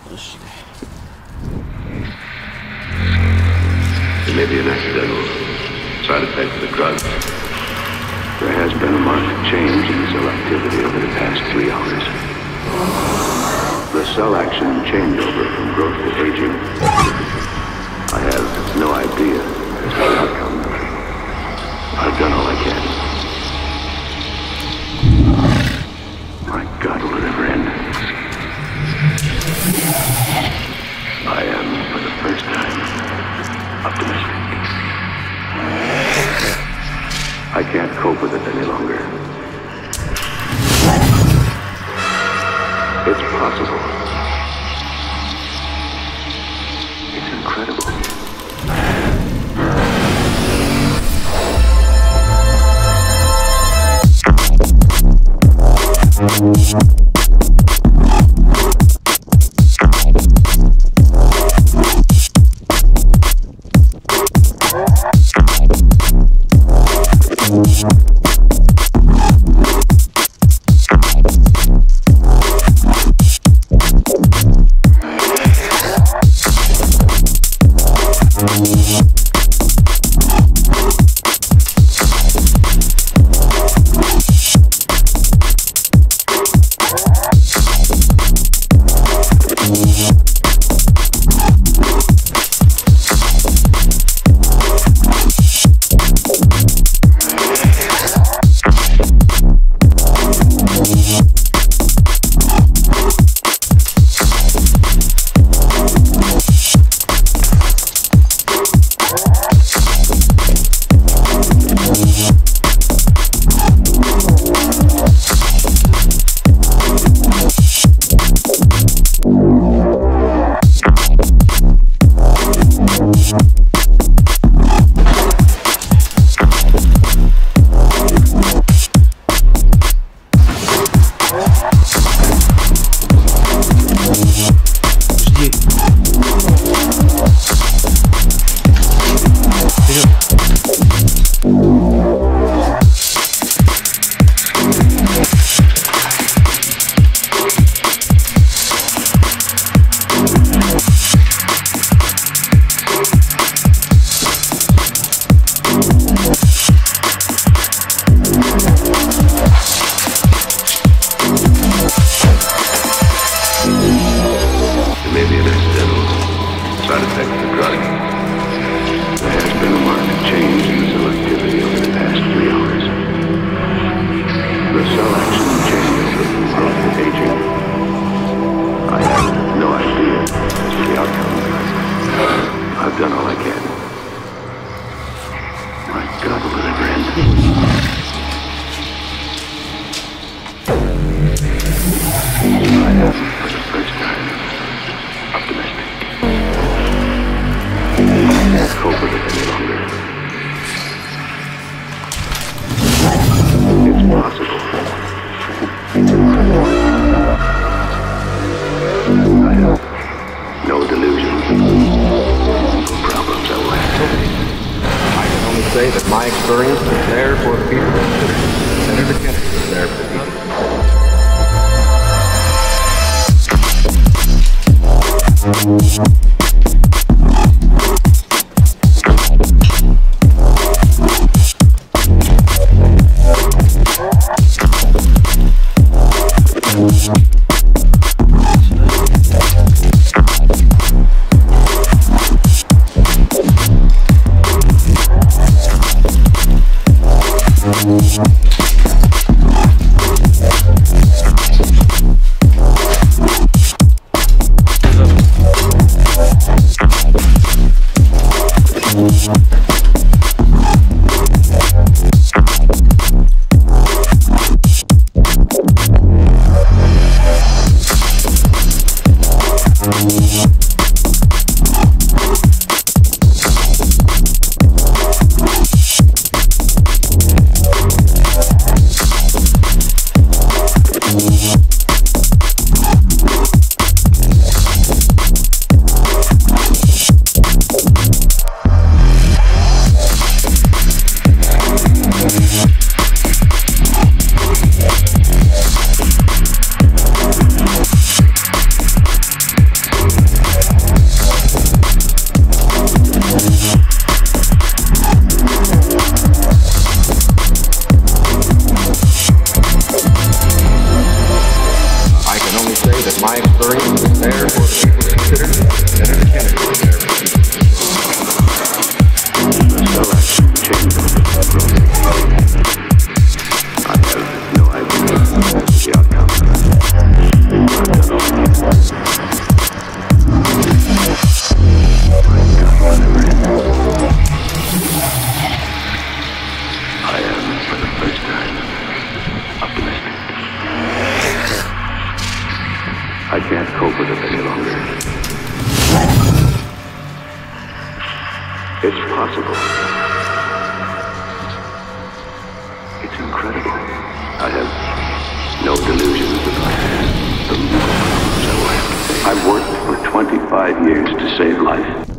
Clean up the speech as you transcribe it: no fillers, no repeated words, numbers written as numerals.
There may be an accidental side effect of the drug. There has been a marked change in cell activity over the past 3 hours. The cell action changeover from growth to aging. I have no idea as to the outcome. I've done all I can. My God, will it ever end? I am, for the first time, optimistic. I can't cope with it any longer. It's possible. It's incredible. My experience is there for people considered an entertainment therapy. I have no idea the outcome. I am, for the first time, optimistic. I can't cope with it any longer. It's possible. It's incredible. I have no delusions about the moral problems I will have to face. I've worked for 25 years to save life.